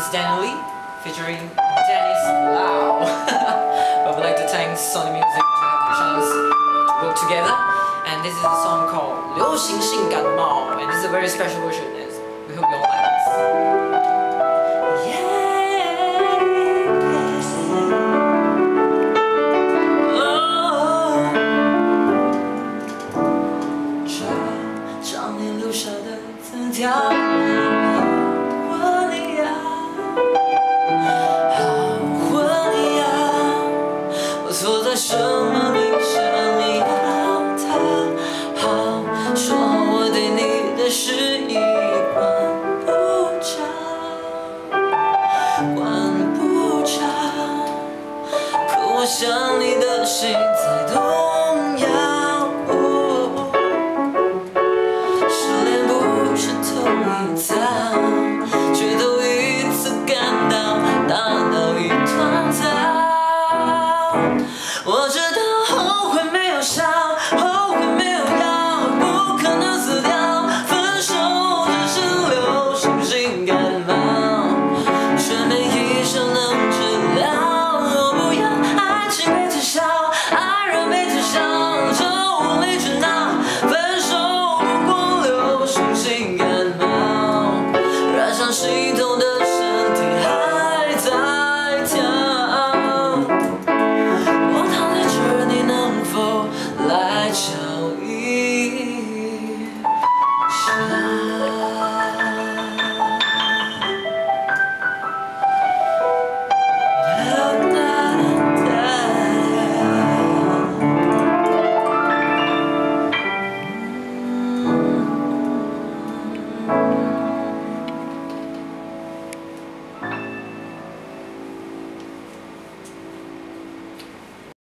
is Danell featuring dennisviolin. I would like to thank Sony Music to have the chance to work together. And this is a song called Liu Xing Xing Gan Mao, and this is a very special version. We hope you all like this. 错在什么名下你要他好，说好我对你的事一管不着，管不着。可我想你的心在动摇，失恋不是头一遭，却头一次感到大脑一团糟。我知道后悔没有效，后悔没有药，不可能死掉。分手只是流行性感冒，却没医生能治疗。我不要爱情被推销，爱人被推销，就无理取闹。分手不过流行性感冒，染上心痛的身体还在跳。来瞧一瞧。